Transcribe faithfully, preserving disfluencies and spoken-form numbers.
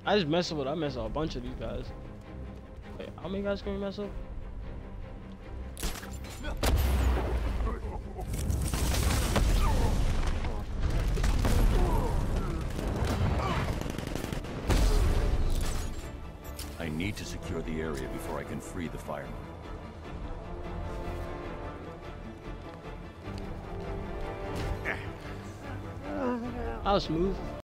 I just mess with. I mess up a bunch of these guys. Wait, how many guys can we mess up? I need to secure the area before I can free the firemen. That was smooth.